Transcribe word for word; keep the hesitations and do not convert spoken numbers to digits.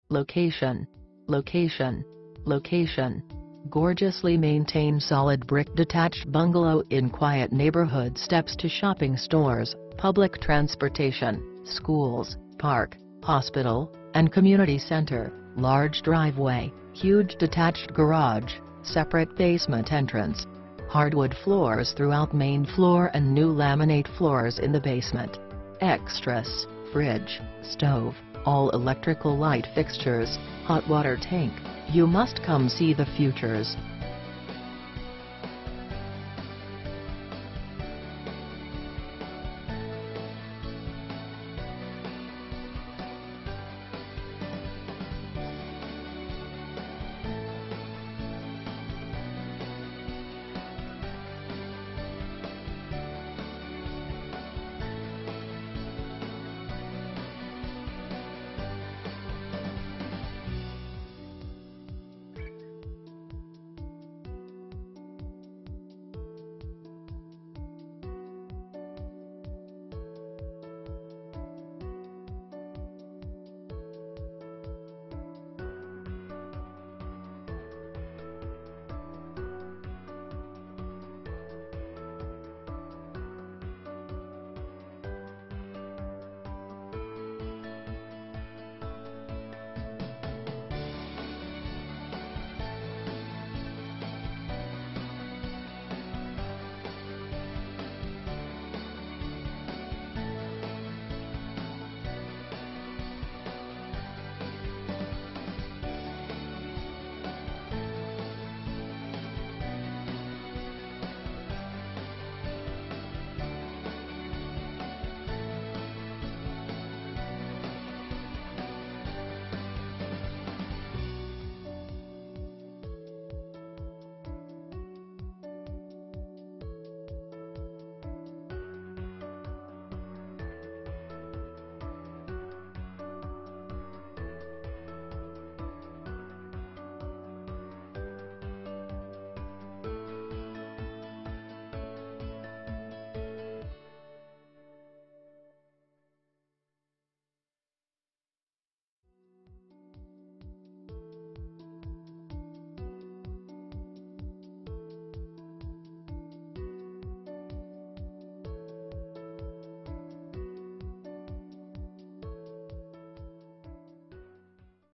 Location, location, location. Gorgeously maintained solid brick detached bungalow in quiet neighborhood, steps to shopping stores, public transportation, schools, park, hospital, and community center. Large driveway, huge detached garage, separate basement entrance. Hardwood floors throughout main floor and new laminate floors in the basement. Extras: fridge, stove, all electrical light fixtures, hot water tank. You must come see the futures.